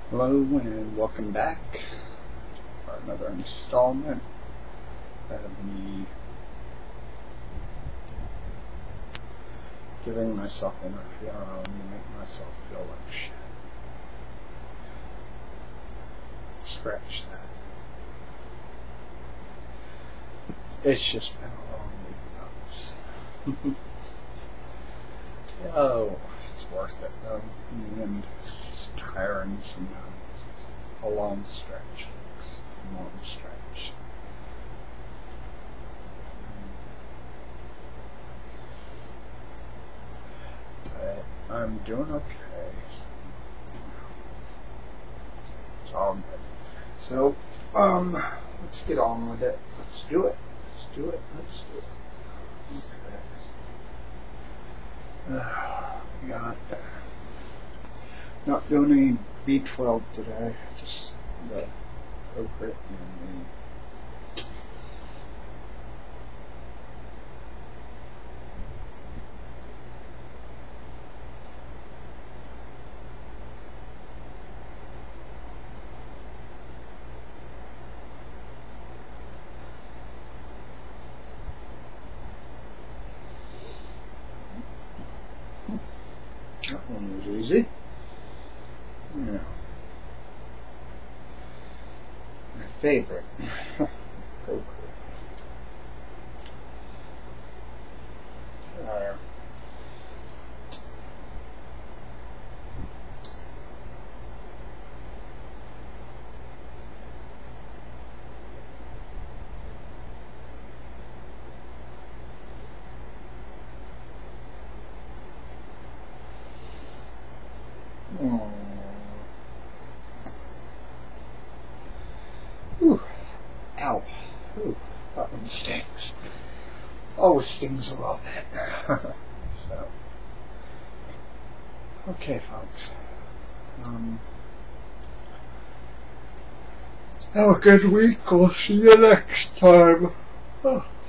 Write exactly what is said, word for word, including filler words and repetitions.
Hello and welcome back for another installment of me giving myself interferon to make myself feel like shit. Scratch that. It's just been a long week, folks. Oh, it's worth it though. And it's just tiring sometimes. It's a long stretch, folks. A long stretch. But I'm doing okay. It's all good. So, um, let's get on with it. Let's do it. Let's do it. Let's do it. Okay. Uh, we got not doing any B twelve today. Just the okra and the that one was easy. Yeah. My favorite. Okra. There. Oh. Ooh. Ow. Ooh. That one stings. Always stings a little bit. So. Okay, folks. Um. Have a good week. We'll see you next time. Oh.